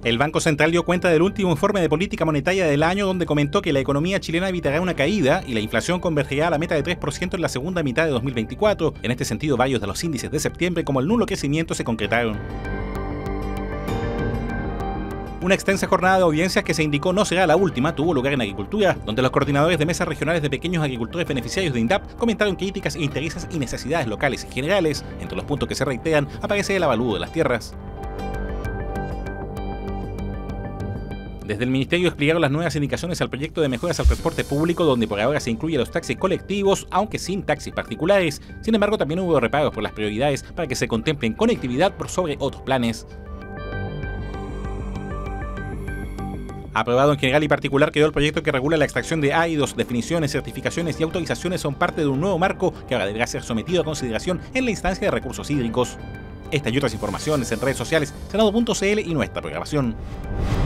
El Banco Central dio cuenta del último informe de política monetaria del año, donde comentó que la economía chilena evitará una caída y la inflación convergerá a la meta de 3% en la segunda mitad de 2024. En este sentido, varios de los índices de septiembre, como el nulo crecimiento, se concretaron. Una extensa jornada de audiencias que se indicó no será la última tuvo lugar en agricultura, donde los coordinadores de mesas regionales de pequeños agricultores beneficiarios de INDAP comentaron críticas, intereses y necesidades locales y generales. Entre los puntos que se reiteran aparece el avalúo de las tierras. Desde el Ministerio explicaron las nuevas indicaciones al proyecto de mejoras al transporte público, donde por ahora se incluye los taxis colectivos, aunque sin taxis particulares. Sin embargo, también hubo reparos por las prioridades para que se contemplen conectividad por sobre otros planes. Aprobado en general y particular quedó el proyecto que regula la extracción de áridos. Definiciones, certificaciones y autorizaciones son parte de un nuevo marco que ahora deberá ser sometido a consideración en la instancia de recursos hídricos. Esta y otras informaciones en redes sociales, senado.cl y nuestra programación.